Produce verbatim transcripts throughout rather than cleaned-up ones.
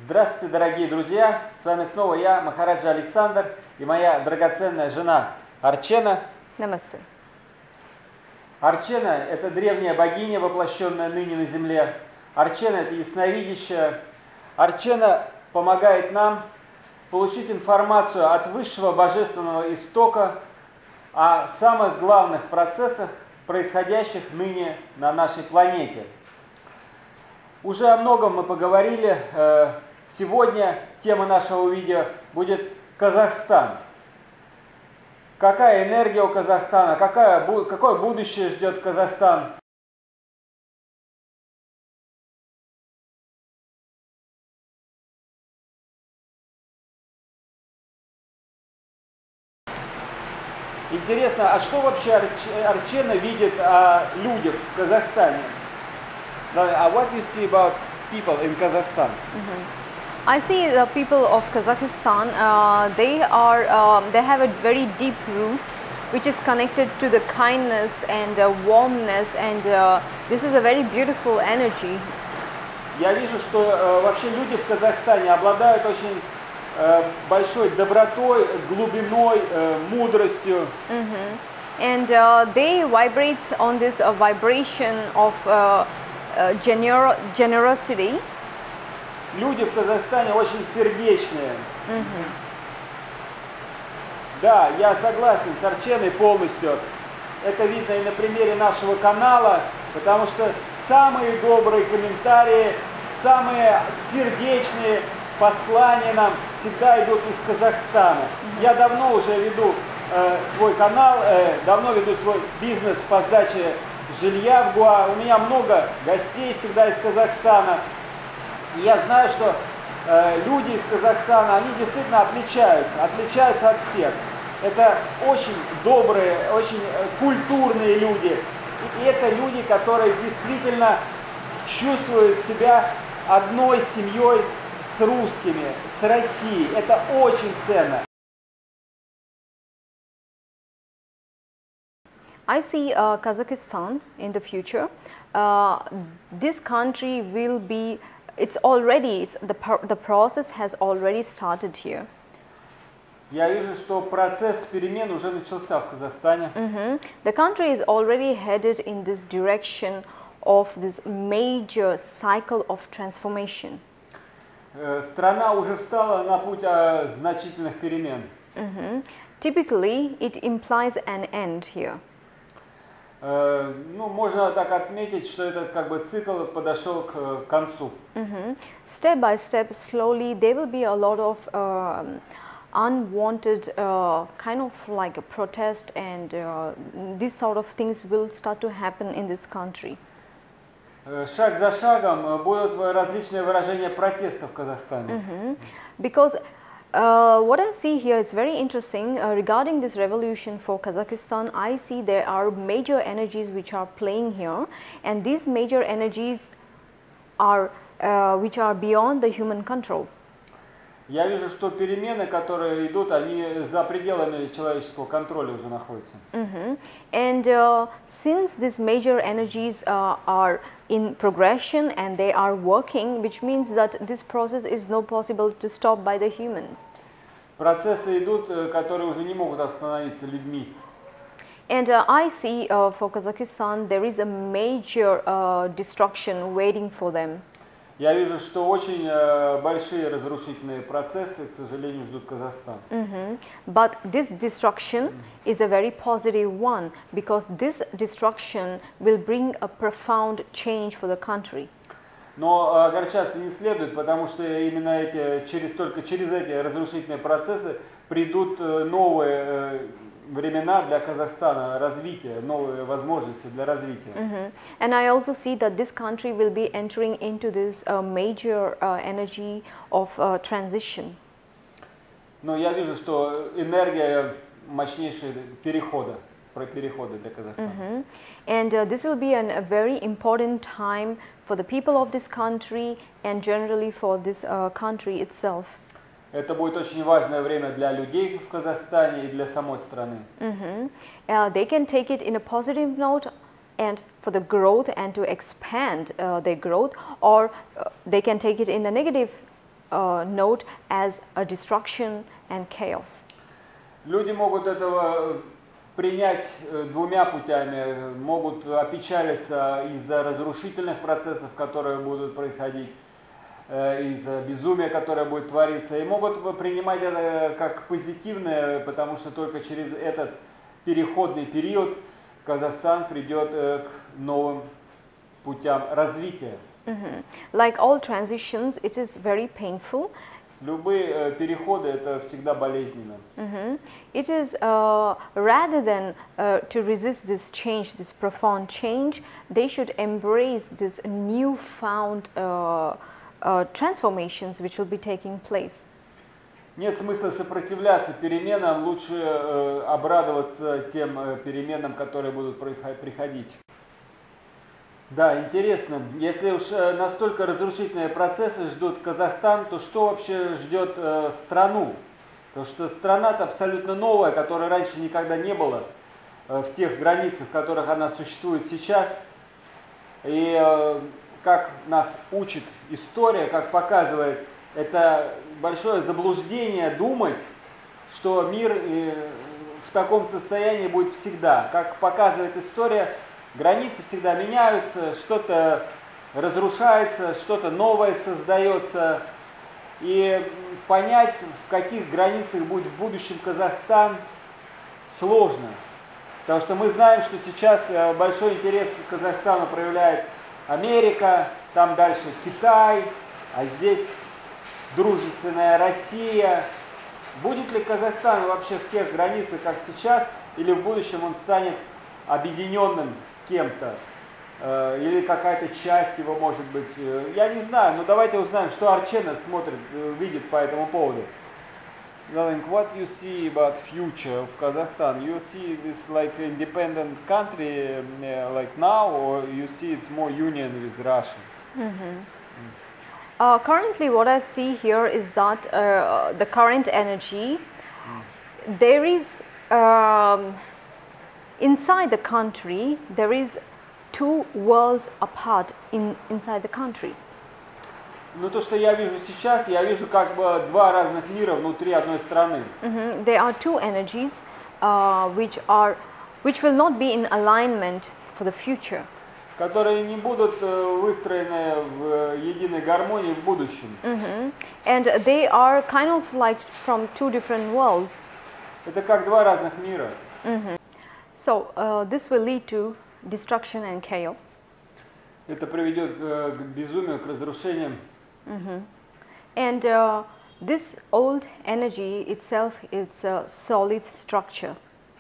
Здравствуйте, дорогие друзья! С вами снова я, Махараджа Александр, и моя драгоценная жена Арчена. Намасте. Арчена – это древняя богиня, воплощенная ныне на земле. Арчена – это ясновидящая. Арчена помогает нам получить информацию от высшего божественного истока о самых главных процессах, происходящих ныне на нашей планете. Уже о многом мы поговорили. Сегодня тема нашего видео будет Казахстан. Какая энергия у Казахстана, какая, какое будущее ждет Казахстан. Интересно, а что вообще Арчена видит о людях в Казахстане? Uh, what do you see about people in Kazakhstan? Mm-hmm. I see the people of Kazakhstan. Uh, they are, um, they have a very deep roots, which is connected to the kindness and uh, warmness, and uh, this is a very beautiful energy. Я вижу, что uh, вообще люди в Казахстане обладают очень uh, большой добротой, глубиной, uh, мудростью. Mm-hmm. And uh, they vibrate on this uh, vibration of uh, Uh, gener generosity. Люди в Казахстане очень сердечные. Mm-hmm. Да, я согласен с Арченой полностью. Это видно и на примере нашего канала, потому что самые добрые комментарии, самые сердечные послания нам всегда идут из Казахстана. Mm-hmm. Я давно уже веду э, свой канал, э, давно веду свой бизнес по сдаче жилья в Гоа. У меня много гостей всегда из Казахстана. И я знаю, что э, люди из Казахстана, они действительно отличаются, отличаются от всех. Это очень добрые, очень э, культурные люди. И это люди, которые действительно чувствуют себя одной семьей с русскими, с Россией. Это очень ценно. I see uh, Kazakhstan in the future. Uh, this country will be, it's already, it's, the, the process has already started here. Я вижу, что процесс перемен уже начался в Казахстане. Mm-hmm. The country is already headed in this direction of this major cycle of transformation. Страна уже встала на путь значительных перемен. Mm-hmm. Typically, it implies an end here. Ну, можно так отметить, что этот как бы цикл подошел к концу. Mm-hmm. Step by step, slowly, there will be a lot of um, unwanted uh, kind of like a protest, and uh, these sort of things will start to happen in this country. Шаг за шагом будут различные выражения протеста в Казахстане. Mm-hmm. Because Uh, what I see here, it's very interesting uh, regarding this revolution for Kazakhstan. I see there are major energies which are playing here, and these major energies are uh, which are beyond the human control. Я вижу, что перемены, которые идут, они за пределами человеческого контроля уже находятся. Mm-hmm. And uh, since these major energies uh, are in progression and they are working, which means that this process is not possible to stop by the humans. Процессы идут, которые уже не могут остановиться людьми. And uh, I see uh, for Kazakhstan there is a major uh, destruction waiting for them. Я вижу, что очень э, большие разрушительные процессы, к сожалению, ждут Казахстан. Mm-hmm. But this destruction is a very positive one, because this destruction will bring a profound change for the country. Но огорчаться не следует, потому что именно эти, через, только через эти разрушительные процессы придут новые э, времена для Казахстана, развития, новые возможности для развития. Mm-hmm. And I also see that this country will be entering into this uh, major uh, energy of uh, transition. Но я вижу, что энергия мощнейшего перехода, про перехода для Казахстана. Mm-hmm. And uh, this will be an, a very important time for the people of this country and generally for this uh, country itself. Это будет очень важное время для людей в Казахстане и для самой страны. Mm-hmm. uh, they can take it in a positive note and for the growth and to expand uh, their growth, or uh, they can take it in a negative uh, note as a destruction and chaos. Люди могут этого принять двумя путями, могут опечалиться из-за разрушительных процессов, которые будут происходить, из-за безумия, которое будет твориться, и могут принимать это как позитивное, потому что только через этот переходный период Казахстан придет к новым путям развития. Mm-hmm. Like all transitions, it is very painful. Любые переходы это всегда болезненно. Mm-hmm. It is uh, rather than uh, to resist this change, this profound change, they should embrace this newfound uh, uh, transformations which will be taking place. Нет смысла сопротивляться переменам, лучше э, обрадоваться тем э, переменам, которые будут приходить. Да, интересно, если уж настолько разрушительные процессы ждут Казахстан, то что вообще ждет э, страну? Потому что страна-то абсолютно новая, которой раньше никогда не было э, в тех границах, в которых она существует сейчас. И э, как нас учит история, как показывает, это большое заблуждение думать, что мир э, в таком состоянии будет всегда. Как показывает история, границы всегда меняются, что-то разрушается, что-то новое создается. И понять, в каких границах будет в будущем Казахстан, сложно. Потому что мы знаем, что сейчас большой интерес к Казахстану проявляет Америка, там дальше Китай, а здесь дружественная Россия. Будет ли Казахстан вообще в тех границах, как сейчас, или в будущем он станет объединенным с кем-то, э, или какая-то часть его может быть, э, я не знаю, но давайте узнаем, что Арчена смотрит, э, видит по этому поводу. Галинг, what you see about future of Kazakhstan? You see this like independent country uh, like now, or you see it's more union with Russia? Mm-hmm. Uh, currently, what I see here is that uh, the current energy, mm. there is, um, inside the country, there is two worlds apart in, inside the country. Ну, то, что я вижу сейчас, я вижу как бы два разных мира внутри одной страны. Mm-hmm. There are two energies uh, which are, which will not be in alignment for the future. Которые не будут выстроены в единой гармонии в будущем. Mm-hmm. And they are kind of like from two different worlds. Это как два разных мира. Mm-hmm. So uh, this will lead to destruction and chaos. Это приведет к безумию, к разрушениям. Mm-hmm. And uh, this old energy itself is a solid structure.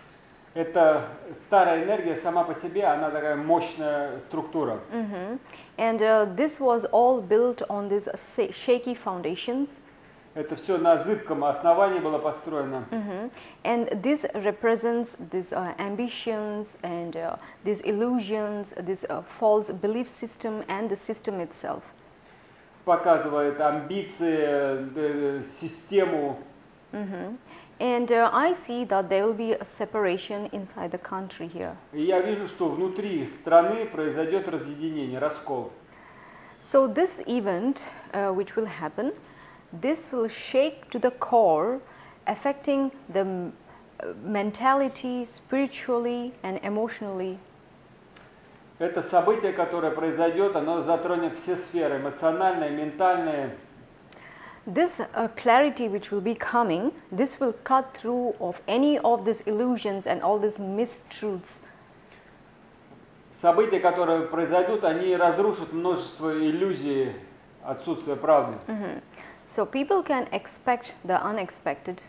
Эта старая энергия сама по себе, она такая мощная структура. Mm-hmm. And uh, this was all built on these shaky foundations. Это все на зыбком основании было построено. Mm-hmm. And this represents these uh, ambitions and uh, these illusions, this uh, false belief system and the system itself. Показывает амбиции, систему. Mm-hmm. And uh, I see that there will be a separation inside the country here. И я вижу, что внутри страны произойдет разъединение, раскол. So this event, uh, which will happen, this will shake to the core, affecting the mentality, spiritually and emotionally. Это событие, которое произойдет, оно затронет все сферы, эмоциональные, ментальные. This uh, clarity which will be coming, this will cut through of any of these illusions and all these mistruths. События, которые произойдут, они разрушат множество иллюзий, отсутствия правды. Mm-hmm. So people can expect the unexpected.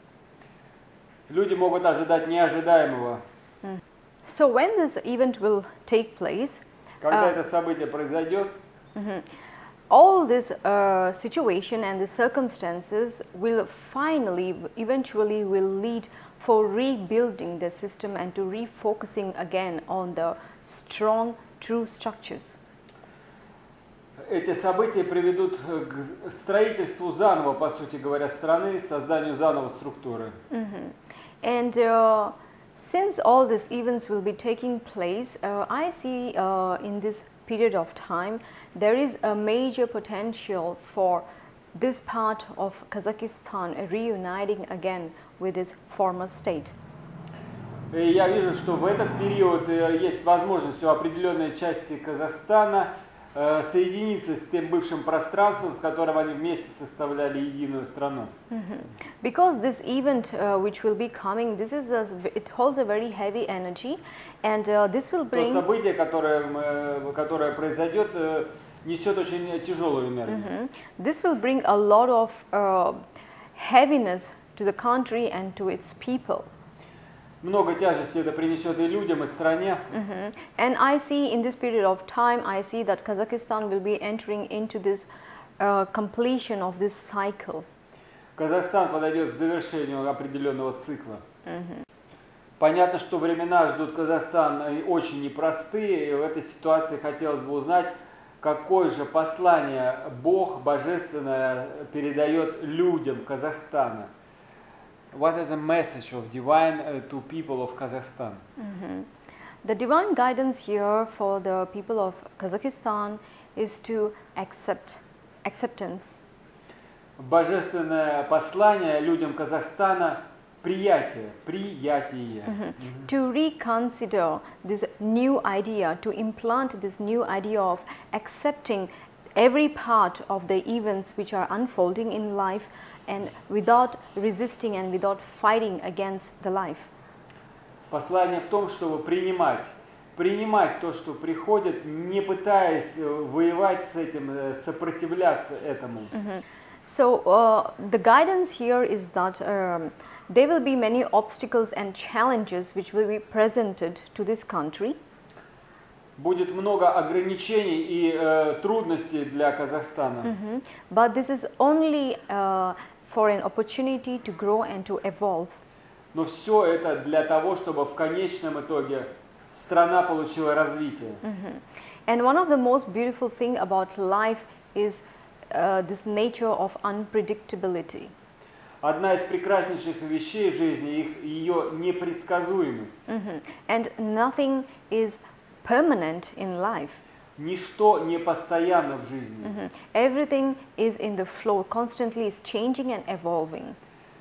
Люди могут ожидать неожидаемого. Mm. So when this event will take place, когда uh, это событие произойдет, mm-hmm, all this uh, situation and the circumstances will finally, eventually will lead for rebuilding the system and to refocusing again on the strong, true structures. Эти события приведут к строительству заново, по сути говоря, страны, созданию заново структуры. Mm-hmm. And uh, since all these events will be taking place, uh, I see uh, in this period of time there is a major potential for this part of Kazakhstan reuniting again with its former state. И я вижу, что в этот период есть возможность у определенной части Казахстана соединиться с тем бывшим пространством, с которым они вместе составляли единую страну. Mm-hmm. Because this event uh, which will be coming, this is a, it holds a very heavy energy, and uh, this will bring. То событие, которое, которое произойдет, несет очень тяжелую энергию. Mm-hmm. This will bring a lot of uh, heaviness to the country and to its people. Много тяжести это принесет и людям, и стране. Mm-hmm. And I see in this period of time, I see that Kazakhstan will be entering into this uh, completion of this cycle. Казахстан подойдет к завершению определенного цикла. Mm-hmm. Понятно, что времена ждут Казахстан очень непростые, и в этой ситуации хотелось бы узнать, какое же послание Бог Божественное передает людям Казахстана. What is the message of divine uh, to people of Kazakhstan? Mm-hmm. The divine guidance here for the people of Kazakhstan is to accept acceptance. Божественное послание людям Казахстана – приятие, приятие. Mm-hmm. Mm-hmm. To reconsider this new idea, to implant this new idea of accepting every part of the events which are unfolding in life, and without resisting and without fighting against the life. Послание в том, чтобы принимать, принимать то, что приходит, не пытаясь воевать с этим, сопротивляться этому. Mm-hmm. So uh, the guidance here is that um, there will be many obstacles and challenges which will be presented to this country. Будет много ограничений и э, трудностей для Казахстана. Mm-hmm. But this is only uh, for an opportunity to grow and to evolve. Но все это для того, чтобы в конечном итоге страна получила развитие. Mm-hmm. And one of the most beautiful thing about life is uh, this nature of unpredictability. Одна из прекраснейших вещей в жизни их ее непредсказуемость. Mm-hmm. And nothing is permanent in life. Ничто не постоянно в жизни. Mm-hmm. Everything is in the flow, constantly is changing and evolving.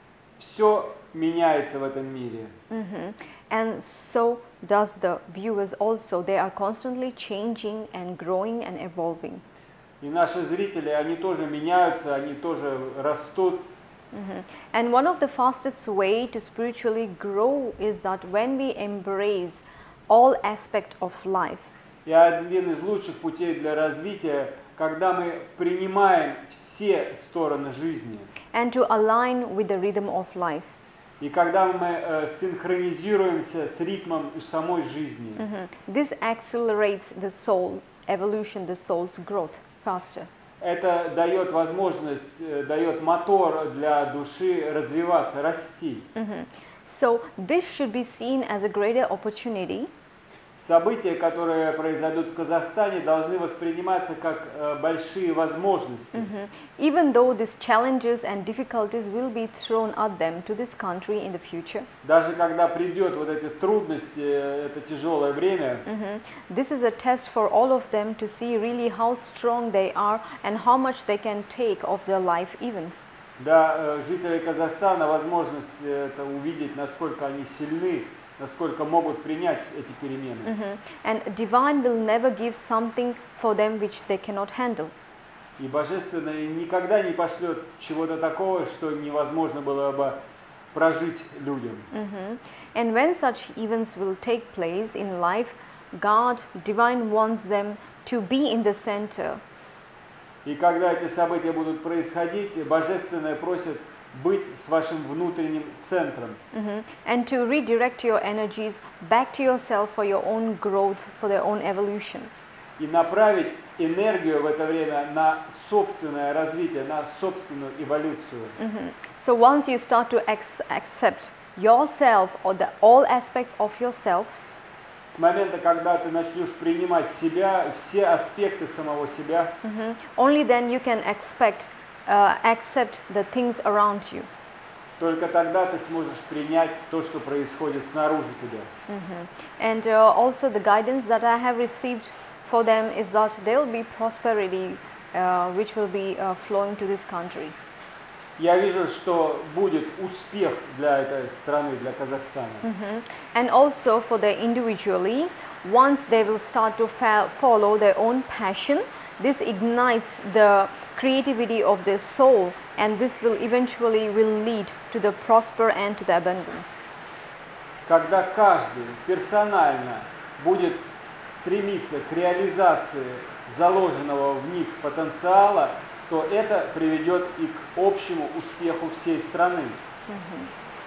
Все меняется в этом мире. Mm-hmm. And so does the viewers also. They are constantly changing and growing and evolving. И наши зрители, они тоже меняются, они тоже растут. Mm-hmm. And one of the fastest way to spiritually grow is that when we embrace all aspects of life. И один из лучших путей для развития, когда мы принимаем все стороны жизни. And to align with the rhythm of life. И когда мы э, синхронизируемся с ритмом самой жизни. Mm-hmm. This accelerates the soul evolution, the soul's growth faster. Это дает возможность, э, дает мотор для души развиваться, расти. Mm-hmm. So this should be seen as a greater opportunity. События, которые произойдут в Казахстане, должны восприниматься как э, большие возможности. Mm-hmm. Even though these challenges and difficulties will be thrown at them to this country in the future. Даже когда придет вот эти трудности, это тяжелое время. Mm-hmm. This is a test for all of them to see really how strong they are and how much they can take of their life events. Да, э, жители Казахстана возможность это увидеть, насколько они сильны, насколько могут принять эти перемены. Mm-hmm. And divine will never give something for them which they cannot handle. И Божественное никогда не пошлет чего-то такого, что невозможно было бы прожить людям. Mm-hmm. And when such events will take place in life, God, divine wants them to be in the center. И когда эти события будут происходить, Божественное просит быть с вашим внутренним центром. Mm-hmm. And to redirect your energies back to yourself for your own growth, for their own evolution. И направить энергию в это время на собственное развитие, на собственную эволюцию. Mm-hmm. So once you start to ex- accept yourself or the all aspects of yourself, с момента, когда ты начнешь принимать себя, все аспекты самого себя, mm-hmm, only then you can expect Uh, accept the things around you. Только тогда ты сможешь принять то, что происходит снаружи тебя. Mm-hmm. And uh, also the guidance that I have received for them is that there will be prosperity uh, which will be uh, flowing to this country. Я вижу, что будет успех для этой страны, для Казахстана. Mm-hmm. And also for the individually, once they will start to fa follow their own passion, this ignites the creativity of their soul, and this will eventually will lead to the prosper and to the abundance. Когда каждый персонально будет стремиться к реализации заложенного в них потенциала, то это приведет и к общему успеху всей страны. Mm-hmm.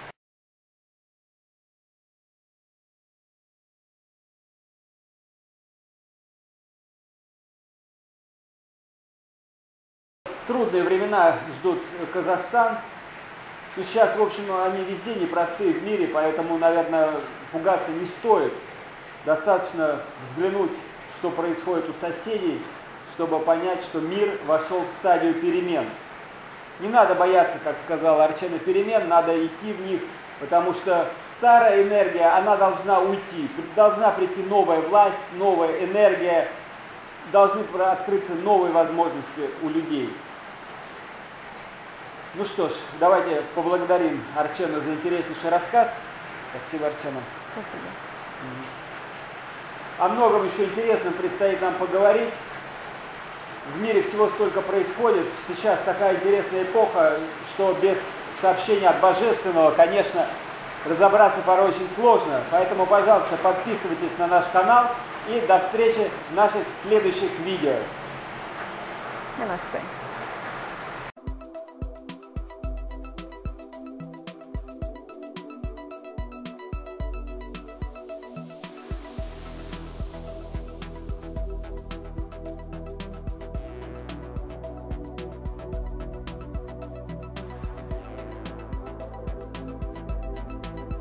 Трудные времена ждут Казахстан. И сейчас, в общем, они везде непростые в мире, поэтому, наверное, пугаться не стоит. Достаточно взглянуть, что происходит у соседей, чтобы понять, что мир вошел в стадию перемен. Не надо бояться, как сказала Арчана, перемен, надо идти в них, потому что старая энергия, она должна уйти, должна прийти новая власть, новая энергия, должны открыться новые возможности у людей. Ну что ж, давайте поблагодарим Арчану за интереснейший рассказ. Спасибо, Арчана. Спасибо. О многом еще интересном предстоит нам поговорить. В мире всего столько происходит. Сейчас такая интересная эпоха, что без сообщения от Божественного, конечно, разобраться порой очень сложно. Поэтому, пожалуйста, подписывайтесь на наш канал и до встречи в наших следующих видео. Namaste.